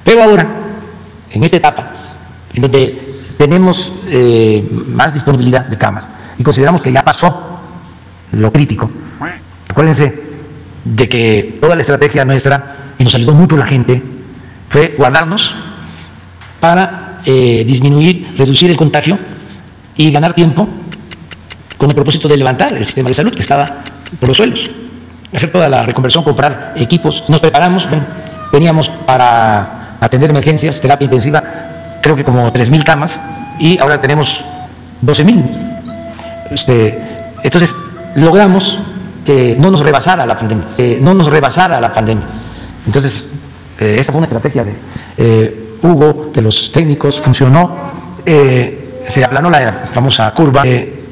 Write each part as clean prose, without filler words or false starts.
Pero ahora, en esta etapa, en donde tenemos más disponibilidad de camas y consideramos que ya pasó lo crítico, acuérdense de que toda la estrategia nuestra, y nos ayudó mucho la gente, fue guardarnos para disminuir, reducir el contagio y ganar tiempo con el propósito de levantar el sistema de salud que estaba por los suelos, hacer toda la reconversión, comprar equipos. Nos preparamos, bueno, teníamos para atender emergencias, terapia intensiva, creo que como 3,000 camas, y ahora tenemos 12,000. Entonces, logramos que no nos rebasara la pandemia, Entonces, esa fue una estrategia de Hugo, de los técnicos, funcionó, se aplanó la famosa curva,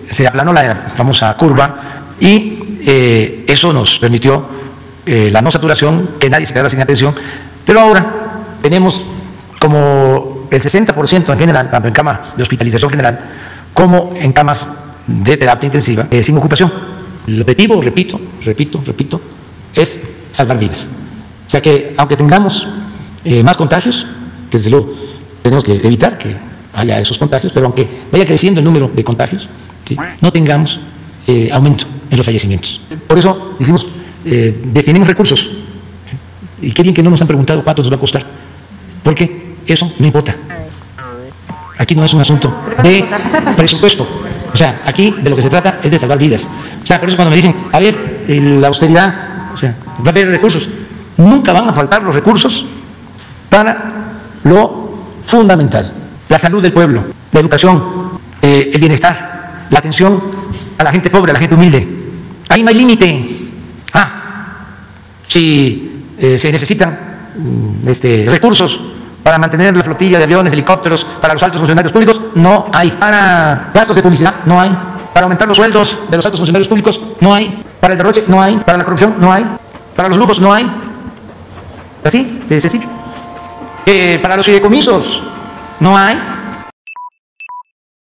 y eso nos permitió la no saturación, que nadie se quedara sin atención, pero ahora tenemos como el 60% en general, tanto en camas de hospitalización general como en camas de terapia intensiva, sin ocupación. El objetivo, repito, es salvar vidas. O sea que, aunque tengamos más contagios, que desde luego tenemos que evitar que haya esos contagios, pero aunque vaya creciendo el número de contagios, ¿sí?, no tengamos aumento en los fallecimientos. Por eso dijimos, destinemos recursos. Y qué bien que no nos han preguntado cuánto nos va a costar, porque eso no importa. Aquí no es un asunto de presupuesto. O sea, aquí de lo que se trata es de salvar vidas. O sea, por eso cuando me dicen, a ver, la austeridad, o sea, va a haber recursos. Nunca van a faltar los recursos para lo fundamental: la salud del pueblo, la educación, el bienestar, la atención a la gente pobre, a la gente humilde. Ahí no hay límite. Si se necesitan recursos para mantener la flotilla de aviones, helicópteros, para los altos funcionarios públicos, no hay. Para gastos de publicidad, no hay. Para aumentar los sueldos de los altos funcionarios públicos, no hay. Para el derroche, no hay. Para la corrupción, no hay. Para los lujos, no hay. Así, de sencillo. Para los fideicomisos, no hay.